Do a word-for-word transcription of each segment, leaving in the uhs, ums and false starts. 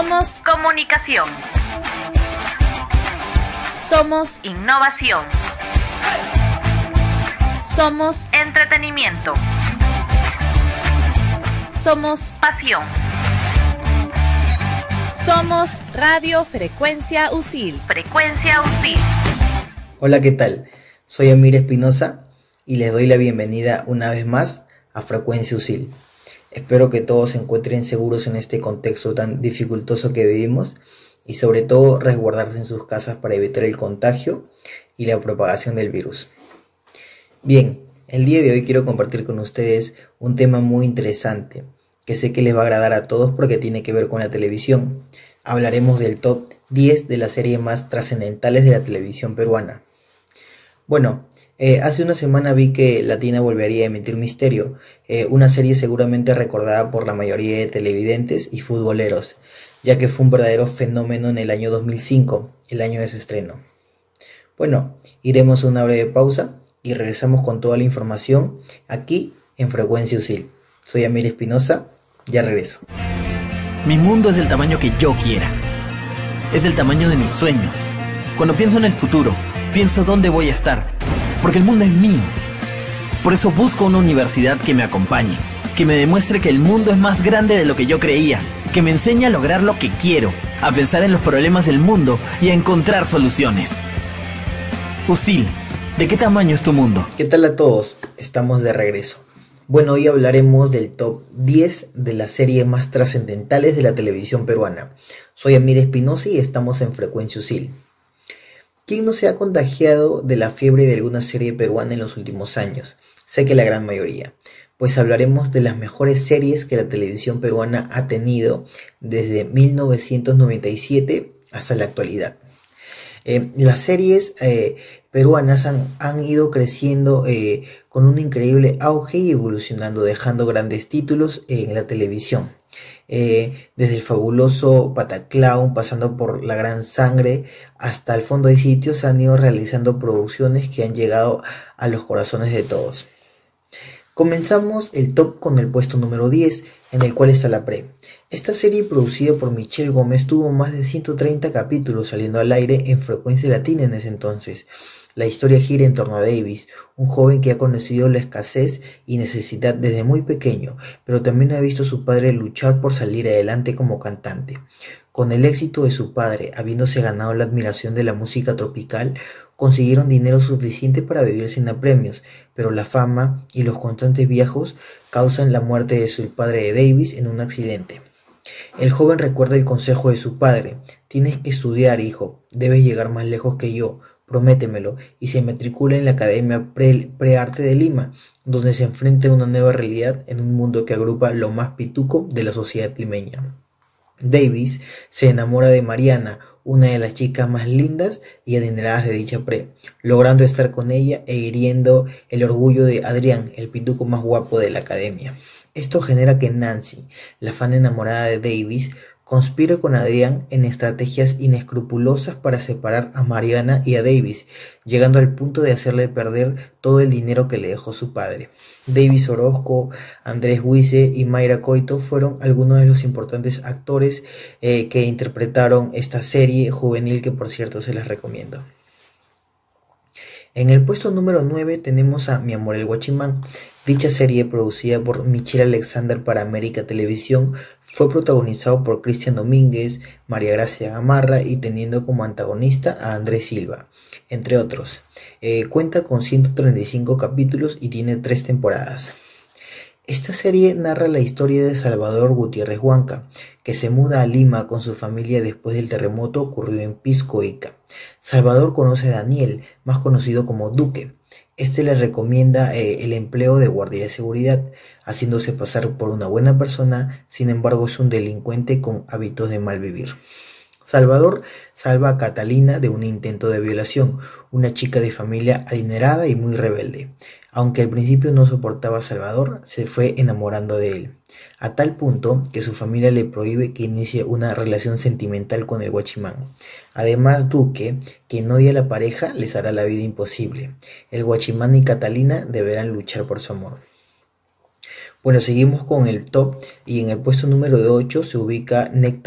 Somos comunicación. Somos innovación. Somos entretenimiento. Somos pasión. Somos Radio Frecuencia U S I L. Frecuencia U S I L. Hola, ¿qué tal? Soy Amir Espinosa y les doy la bienvenida una vez más a Frecuencia U S I L. Espero que todos se encuentren seguros en este contexto tan dificultoso que vivimos y sobre todo resguardarse en sus casas para evitar el contagio y la propagación del virus. Bien, el día de hoy quiero compartir con ustedes un tema muy interesante que sé que les va a agradar a todos porque tiene que ver con la televisión. Hablaremos del top diez de las series más trascendentales de la televisión peruana. Bueno, eh, hace una semana vi que Latina volvería a emitir Misterio, eh, una serie seguramente recordada por la mayoría de televidentes y futboleros, ya que fue un verdadero fenómeno en el año dos mil cinco, el año de su estreno. Bueno, iremos a una breve pausa y regresamos con toda la información aquí en Frecuencia U S I L. Soy Amir Espinosa, ya regreso. Mi mundo es del tamaño que yo quiera. Es el tamaño de mis sueños. Cuando pienso en el futuro, pienso dónde voy a estar, porque el mundo es mío. Por eso busco una universidad que me acompañe, que me demuestre que el mundo es más grande de lo que yo creía, que me enseñe a lograr lo que quiero, a pensar en los problemas del mundo y a encontrar soluciones. U S I L, ¿de qué tamaño es tu mundo? ¿Qué tal a todos? Estamos de regreso. Bueno, hoy hablaremos del top diez de las series más trascendentales de la televisión peruana. Soy Amir Espinosa y estamos en Frecuencia U S I L. ¿Quién no se ha contagiado de la fiebre de alguna serie peruana en los últimos años? Sé que la gran mayoría. Pues hablaremos de las mejores series que la televisión peruana ha tenido desde mil novecientos noventa y siete hasta la actualidad. Eh, las series eh, peruanas han, han ido creciendo eh, con un increíble auge y evolucionando, dejando grandes títulos en la televisión. Eh, desde el fabuloso Pataclown, pasando por La Gran Sangre, hasta el fondo de sitios, han ido realizando producciones que han llegado a los corazones de todos. Comenzamos el top con el puesto número diez, en el cual está La Pre. Esta serie, producida por Michelle Gómez, tuvo más de ciento treinta capítulos saliendo al aire en Frecuencia Latina en ese entonces. La historia gira en torno a Davis, un joven que ha conocido la escasez y necesidad desde muy pequeño, pero también ha visto a su padre luchar por salir adelante como cantante. Con el éxito de su padre, habiéndose ganado la admiración de la música tropical, consiguieron dinero suficiente para vivir sin apremios, pero la fama y los constantes viajes causan la muerte de su padre de Davis en un accidente. El joven recuerda el consejo de su padre: tienes que estudiar, hijo, debes llegar más lejos que yo, prométemelo, y se matricula en la Academia Pre- Prearte de Lima, donde se enfrenta a una nueva realidad en un mundo que agrupa lo más pituco de la sociedad limeña. Davis se enamora de Mariana, una de las chicas más lindas y adineradas de dicha pre, logrando estar con ella e hiriendo el orgullo de Adrián, el pituco más guapo de la academia. Esto genera que Nancy, la fan enamorada de Davis, conspira con Adrián en estrategias inescrupulosas para separar a Mariana y a Davis, llegando al punto de hacerle perder todo el dinero que le dejó su padre. Davis Orozco, Andrés Huize y Mayra Coito fueron algunos de los importantes actores eh, que interpretaron esta serie juvenil, que por cierto se las recomiendo. En el puesto número nueve tenemos a Mi Amor el Guachimán. Dicha serie, producida por Michelle Alexander para América Televisión, fue protagonizado por Cristian Domínguez, María Gracia Gamarra y teniendo como antagonista a Andrés Silva, entre otros. Eh, cuenta con ciento treinta y cinco capítulos y tiene tres temporadas. Esta serie narra la historia de Salvador Gutiérrez Huanca, que se muda a Lima con su familia después del terremoto ocurrido en Pisco Ica. Salvador conoce a Daniel, más conocido como Duque. Este le recomienda eh, el empleo de guardia de seguridad, haciéndose pasar por una buena persona, sin embargo es un delincuente con hábitos de mal vivir. Salvador salva a Catalina de un intento de violación, una chica de familia adinerada y muy rebelde. Aunque al principio no soportaba a Salvador, se fue enamorando de él, a tal punto que su familia le prohíbe que inicie una relación sentimental con el Guachimán. Además, Duque, quien odia a la pareja, les hará la vida imposible. El Guachimán y Catalina deberán luchar por su amor. Bueno, seguimos con el top y en el puesto número ocho se ubica Néctar,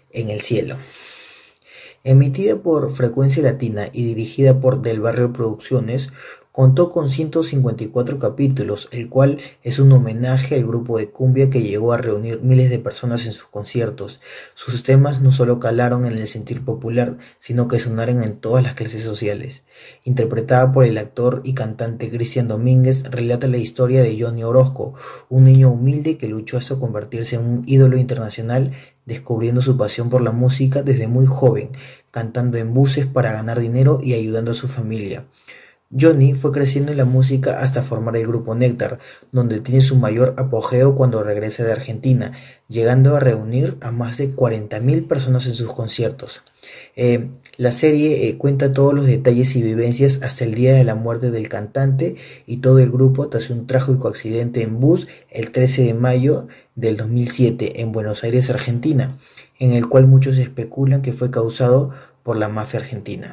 en el cielo. Emitida por Frecuencia Latina y dirigida por Del Barrio Producciones, contó con ciento cincuenta y cuatro capítulos, el cual es un homenaje al grupo de cumbia que llegó a reunir miles de personas en sus conciertos. Sus temas no solo calaron en el sentir popular, sino que sonaron en todas las clases sociales. Interpretada por el actor y cantante Cristian Domínguez, relata la historia de Johnny Orozco, un niño humilde que luchó hasta convertirse en un ídolo internacional, descubriendo su pasión por la música desde muy joven, cantando en buses para ganar dinero y ayudando a su familia. Johnny fue creciendo en la música hasta formar el grupo Néctar, donde tiene su mayor apogeo cuando regresa de Argentina, llegando a reunir a más de cuarenta mil personas en sus conciertos. Eh, la serie eh, cuenta todos los detalles y vivencias hasta el día de la muerte del cantante y todo el grupo tras un trágico accidente en bus el trece de mayo del dos mil siete en Buenos Aires, Argentina, en el cual muchos especulan que fue causado por la mafia argentina.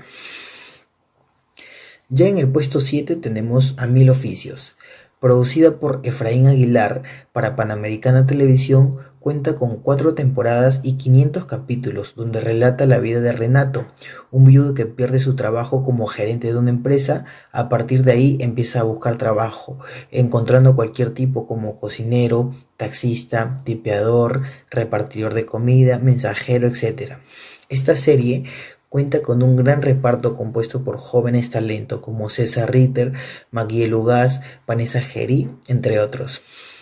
Ya en el puesto siete tenemos A Mil Oficios. Producida por Efraín Aguilar para Panamericana Televisión, cuenta con cuatro temporadas y quinientos capítulos, donde relata la vida de Renato, un viudo que pierde su trabajo como gerente de una empresa. A partir de ahí empieza a buscar trabajo, encontrando cualquier tipo como cocinero, taxista, tipeador, repartidor de comida, mensajero, etcétera. Esta serie cuenta con un gran reparto compuesto por jóvenes talentos como César Ritter, Maguiel Ugaz, Vanessa Gerí, entre otros.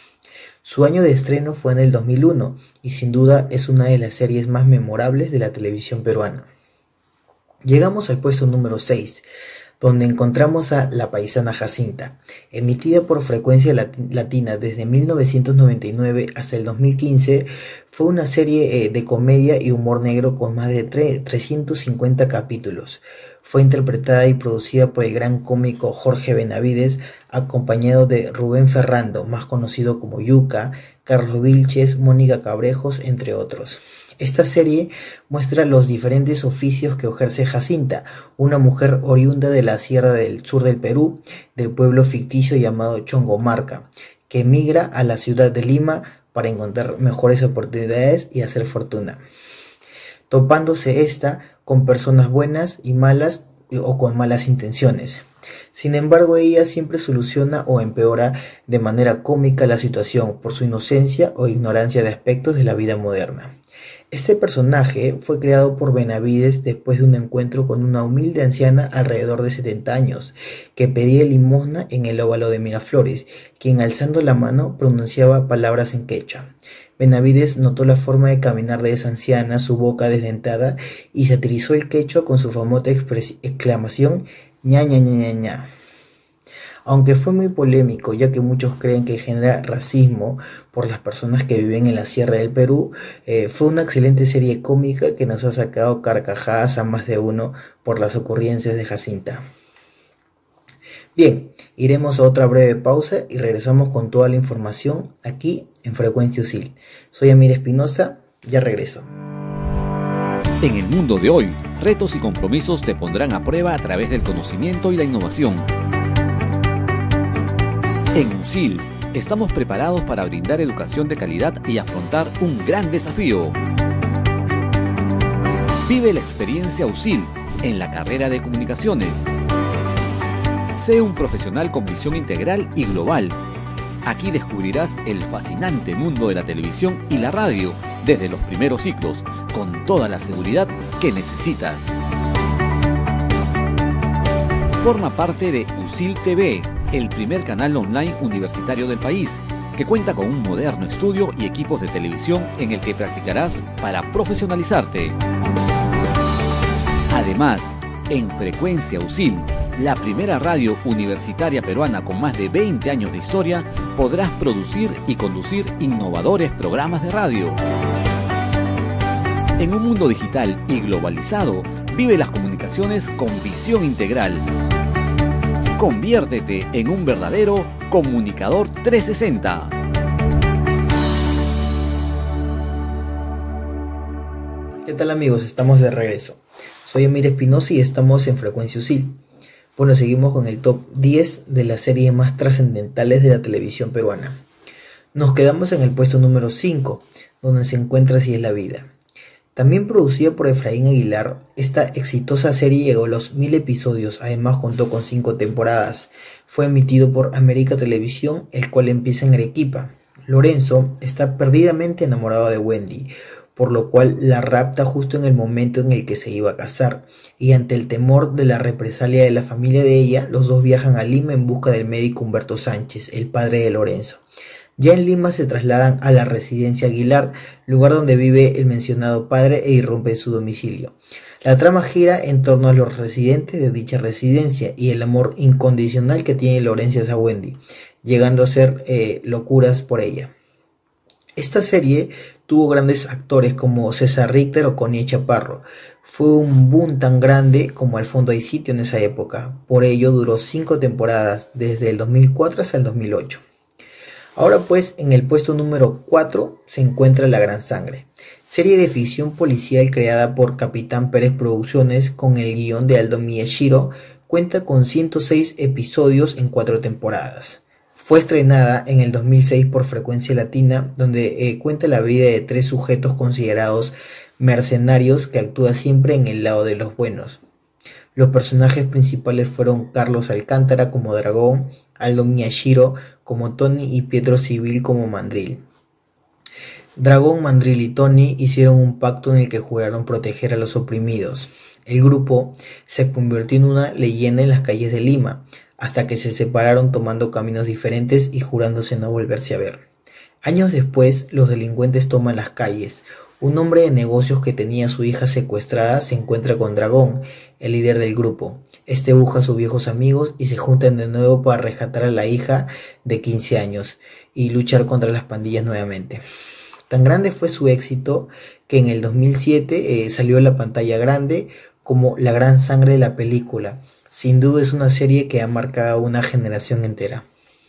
Su año de estreno fue en el dos mil uno y sin duda es una de las series más memorables de la televisión peruana. Llegamos al puesto número seis, donde encontramos a La Paisana Jacinta. Emitida por Frecuencia Latina desde mil novecientos noventa y nueve hasta el dos mil quince, fue una serie eh, de comedia y humor negro con más de trescientos cincuenta capítulos. Fue interpretada y producida por el gran cómico Jorge Benavides, acompañado de Rubén Ferrando, más conocido como Yuca, Carlos Vilches, Mónica Cabrejos, entre otros. Esta serie muestra los diferentes oficios que ejerce Jacinta, una mujer oriunda de la sierra del sur del Perú, del pueblo ficticio llamado Chongomarca, que emigra a la ciudad de Lima para encontrar mejores oportunidades y hacer fortuna, topándose esta con personas buenas y malas o con malas intenciones. Sin embargo, ella siempre soluciona o empeora de manera cómica la situación por su inocencia o ignorancia de aspectos de la vida moderna. Este personaje fue creado por Benavides después de un encuentro con una humilde anciana alrededor de setenta años, que pedía limosna en el óvalo de Miraflores, quien alzando la mano pronunciaba palabras en quechua. Benavides notó la forma de caminar de esa anciana, su boca desdentada, y satirizó el quechua con su famosa exclamación ña ña ña ña ña. Aunque fue muy polémico, ya que muchos creen que genera racismo por las personas que viven en la sierra del Perú, eh, fue una excelente serie cómica que nos ha sacado carcajadas a más de uno por las ocurrencias de Jacinta. Bien, iremos a otra breve pausa y regresamos con toda la información aquí en Frecuencia U S I L. Soy Amir Espinosa, ya regreso. En el mundo de hoy, retos y compromisos te pondrán a prueba a través del conocimiento y la innovación. En U S I L estamos preparados para brindar educación de calidad y afrontar un gran desafío. Vive la experiencia U S I L en la carrera de comunicaciones. Sé un profesional con visión integral y global. Aquí descubrirás el fascinante mundo de la televisión y la radio desde los primeros ciclos, con toda la seguridad que necesitas. Forma parte de U S I L T V, el primer canal online universitario del país, que cuenta con un moderno estudio y equipos de televisión en el que practicarás para profesionalizarte. Además, en Frecuencia U S I L, la primera radio universitaria peruana con más de veinte años de historia, podrás producir y conducir innovadores programas de radio. En un mundo digital y globalizado, vive las comunicaciones con visión integral. Conviértete en un verdadero comunicador trescientos sesenta. ¿Qué tal, amigos? Estamos de regreso. Soy Amir Espinosa y estamos en Frecuencia U S I L. Bueno, seguimos con el top diez de las series más trascendentales de la televisión peruana. Nos quedamos en el puesto número cinco, donde se encuentra Así es la vida. También producida por Efraín Aguilar, esta exitosa serie llegó a los mil episodios, además contó con cinco temporadas. Fue emitido por América Televisión, el cual empieza en Arequipa. Lorenzo está perdidamente enamorado de Wendy, por lo cual la rapta justo en el momento en el que se iba a casar, y ante el temor de la represalia de la familia de ella, los dos viajan a Lima en busca del médico Humberto Sánchez, el padre de Lorenzo. Ya en Lima se trasladan a la residencia Aguilar, lugar donde vive el mencionado padre, e irrumpen su domicilio. La trama gira en torno a los residentes de dicha residencia y el amor incondicional que tiene Lorenzo hacia Wendy, llegando a ser eh, locuras por ella. Esta serie tuvo grandes actores como César Richter o Connie Chaparro. Fue un boom tan grande como Al fondo hay sitio en esa época. Por ello duró cinco temporadas, desde el dos mil cuatro hasta el dos mil ocho. Ahora pues, en el puesto número cuatro se encuentra La Gran Sangre, serie de ficción policial creada por Capitán Pérez Producciones con el guión de Aldo Miyashiro. Cuenta con ciento seis episodios en cuatro temporadas. Fue estrenada en el dos mil seis por Frecuencia Latina, donde eh, cuenta la vida de tres sujetos considerados mercenarios que actúan siempre en el lado de los buenos. Los personajes principales fueron Carlos Alcántara como Dragón, Aldo Miyashiro como Tony y Pietro Civil como Mandril. Dragón, Mandril y Tony hicieron un pacto en el que juraron proteger a los oprimidos. El grupo se convirtió en una leyenda en las calles de Lima, hasta que se separaron tomando caminos diferentes y jurándose no volverse a ver. Años después, los delincuentes toman las calles. Un hombre de negocios que tenía a su hija secuestrada se encuentra con Dragón, el líder del grupo. Este busca a sus viejos amigos y se juntan de nuevo para rescatar a la hija de quince años y luchar contra las pandillas nuevamente. Tan grande fue su éxito que en el dos mil siete eh, salió a la pantalla grande como La Gran Sangre de la película. Sin duda es una serie que ha marcado a una generación entera.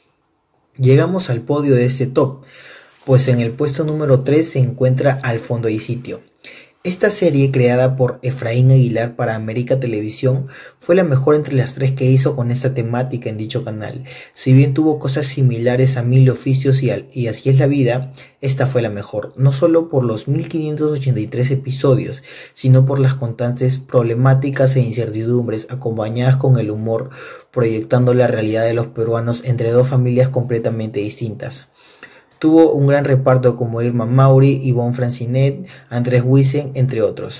Llegamos al podio de este top, pues en el puesto número tres se encuentra Al fondo hay sitio. Esta serie, creada por Efraín Aguilar para América Televisión, fue la mejor entre las tres que hizo con esta temática en dicho canal. Si bien tuvo cosas similares a Mil oficios y, al, y Así es la vida, esta fue la mejor, no solo por los mil quinientos ochenta y tres episodios, sino por las constantes problemáticas e incertidumbres acompañadas con el humor, proyectando la realidad de los peruanos entre dos familias completamente distintas. Tuvo un gran reparto como Irma Mauri, Ivonne Francinet, Andrés Huisen, entre otros.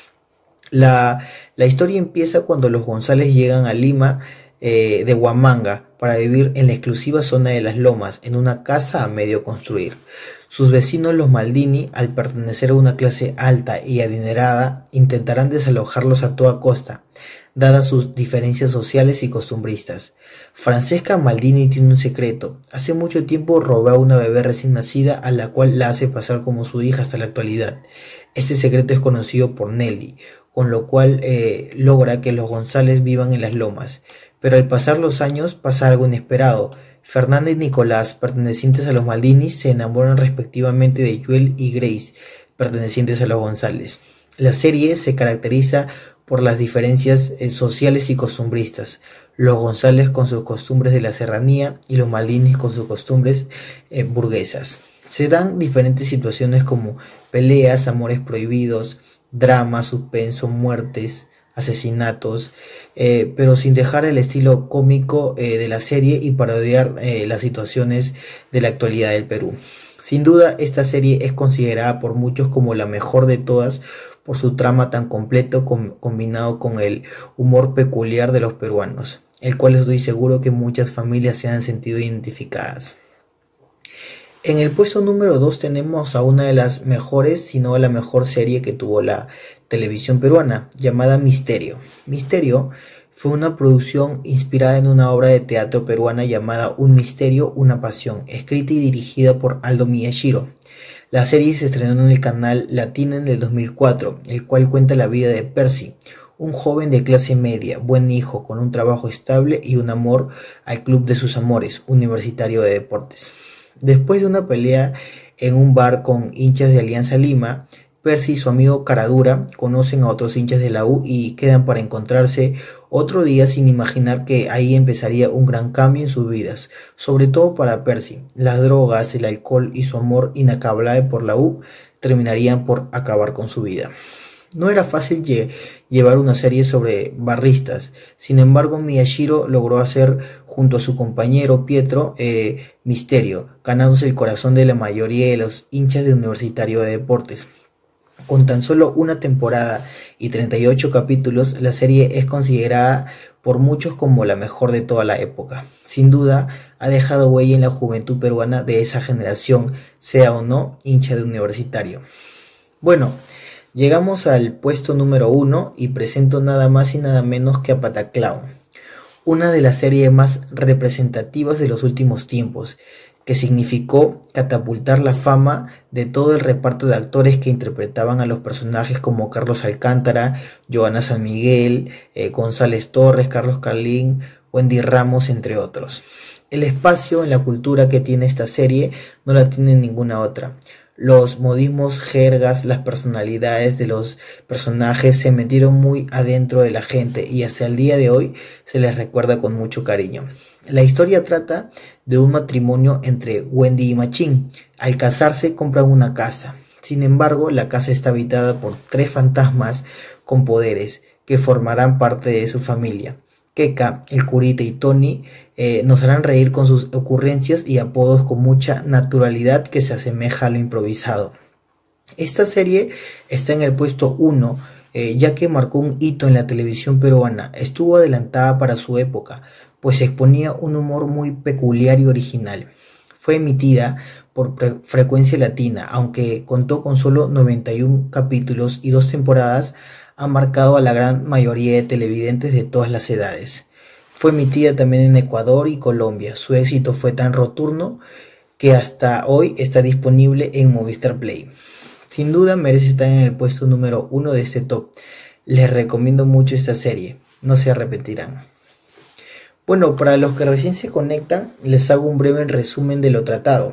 La, la historia empieza cuando los González llegan a Lima eh, de Huamanga para vivir en la exclusiva zona de Las Lomas, en una casa a medio construir. Sus vecinos, los Maldini, al pertenecer a una clase alta y adinerada, intentarán desalojarlos a toda costa, dadas sus diferencias sociales y costumbristas. Francesca Maldini tiene un secreto. Hace mucho tiempo robó a una bebé recién nacida, a la cual la hace pasar como su hija hasta la actualidad. Este secreto es conocido por Nelly, con lo cual eh, logra que los González vivan en Las Lomas. Pero al pasar los años pasa algo inesperado. Fernanda y Nicolás, pertenecientes a los Maldini, se enamoran respectivamente de Joel y Grace, pertenecientes a los González. La serie se caracteriza por las diferencias eh, sociales y costumbristas. Los González con sus costumbres de la serranía y los Maldini con sus costumbres eh, burguesas. Se dan diferentes situaciones como peleas, amores prohibidos, drama, suspenso, muertes, asesinatos, eh, pero sin dejar el estilo cómico eh, de la serie y parodiar eh, las situaciones de la actualidad del Perú. Sin duda, esta serie es considerada por muchos como la mejor de todas por su trama tan completo com combinado con el humor peculiar de los peruanos, el cual estoy seguro que muchas familias se han sentido identificadas. En el puesto número dos tenemos a una de las mejores, si no la mejor serie que tuvo la televisión peruana, llamada Misterio. Misterio fue una producción inspirada en una obra de teatro peruana llamada Un misterio, una pasión, escrita y dirigida por Aldo Miyashiro. La serie se estrenó en el canal Latina en el dos mil cuatro, el cual cuenta la vida de Percy, un joven de clase media, buen hijo, con un trabajo estable y un amor al club de sus amores, Universitario de Deportes. Después de una pelea en un bar con hinchas de Alianza Lima, Percy y su amigo Caradura conocen a otros hinchas de la U y quedan para encontrarse otro día, sin imaginar que ahí empezaría un gran cambio en sus vidas, sobre todo para Percy. Las drogas, el alcohol y su amor inacabable por la U terminarían por acabar con su vida. No era fácil lle llevar una serie sobre barristas, sin embargo Miyashiro logró hacer junto a su compañero Pietro eh, Misterio, ganándose el corazón de la mayoría de los hinchas de Universitario de Deportes. Con tan solo una temporada y treinta y ocho capítulos, la serie es considerada por muchos como la mejor de toda la época. Sin duda, ha dejado huella en la juventud peruana de esa generación, sea o no hincha de Universitario. Bueno, llegamos al puesto número uno y presento nada más y nada menos que a Pataclown, una de las series más representativas de los últimos tiempos, que significó catapultar la fama de todo el reparto de actores que interpretaban a los personajes como Carlos Alcántara, Joana San Miguel, eh, González Torres, Carlos Carlín, Wendy Ramos, entre otros. El espacio en la cultura que tiene esta serie no la tiene ninguna otra. Los modismos, jergas, las personalidades de los personajes se metieron muy adentro de la gente y hasta el día de hoy se les recuerda con mucho cariño. La historia trata de un matrimonio entre Wendy y Machín. Al casarse compran una casa. Sin embargo, la casa está habitada por tres fantasmas con poderes que formarán parte de su familia. Keka, el Curita y Tony eh, nos harán reír con sus ocurrencias y apodos con mucha naturalidad que se asemeja a lo improvisado. Esta serie está en el puesto uno, eh, ya que marcó un hito en la televisión peruana. Estuvo adelantada para su época, pues exponía un humor muy peculiar y original. Fue emitida por Frecuencia Latina, aunque contó con solo noventa y uno capítulos y dos temporadas, ha marcado a la gran mayoría de televidentes de todas las edades. Fue emitida también en Ecuador y Colombia. Su éxito fue tan rotundo que hasta hoy está disponible en Movistar Play. Sin duda merece estar en el puesto número uno de este top. Les recomiendo mucho esta serie, no se arrepentirán. Bueno, para los que recién se conectan, les hago un breve resumen de lo tratado.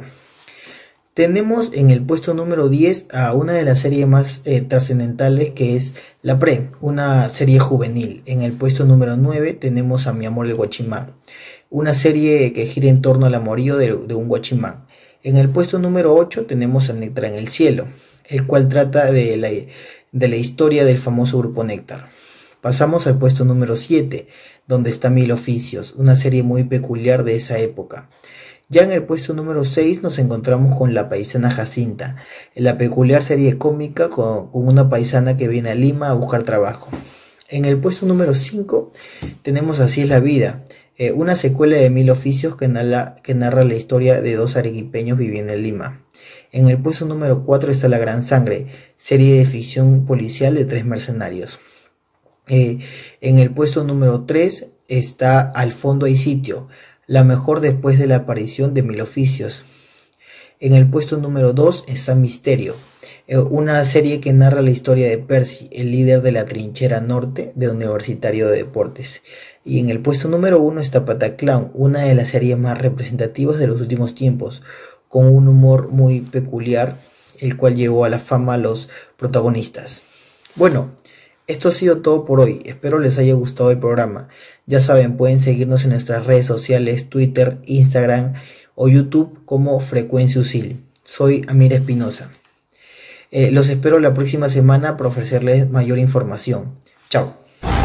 Tenemos en el puesto número diez a una de las series más eh, trascendentales, que es La Pre, una serie juvenil. En el puesto número nueve tenemos a Mi Amor el Guachimán, una serie que gira en torno al amorío de, de un guachimán. En el puesto número ocho tenemos a Néctar en el Cielo, el cual trata de la, de la historia del famoso grupo Néctar. Pasamos al puesto número siete, donde está Mil Oficios, una serie muy peculiar de esa época. Ya en el puesto número seis nos encontramos con La Paisana Jacinta, la peculiar serie cómica con, con una paisana que viene a Lima a buscar trabajo. En el puesto número cinco tenemos Así es la vida, eh, una secuela de Mil Oficios que narra, que narra la historia de dos arequipeños viviendo en Lima. En el puesto número cuatro está La Gran Sangre, serie de ficción policial de tres mercenarios. Eh, en el puesto número tres está Al fondo hay sitio, la mejor después de la aparición de Mil Oficios. En el puesto número dos está Misterio, eh, una serie que narra la historia de Percy, el líder de la trinchera norte de Universitario de Deportes. Y en el puesto número uno está Pataclown, una de las series más representativas de los últimos tiempos, con un humor muy peculiar, el cual llevó a la fama a los protagonistas. Bueno, esto ha sido todo por hoy, espero les haya gustado el programa. Ya saben, pueden seguirnos en nuestras redes sociales, Twitter, Instagram o YouTube como Frecuencia U S I L. Soy Amir Espinosa. Eh, los espero la próxima semana para ofrecerles mayor información. Chao.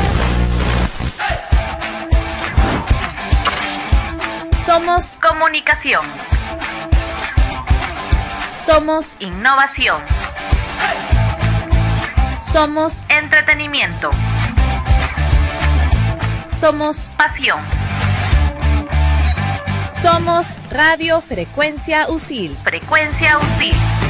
Somos comunicación. Somos innovación. Somos entretenimiento. Somos pasión. Somos Radio Frecuencia U S I L. Frecuencia U S I L.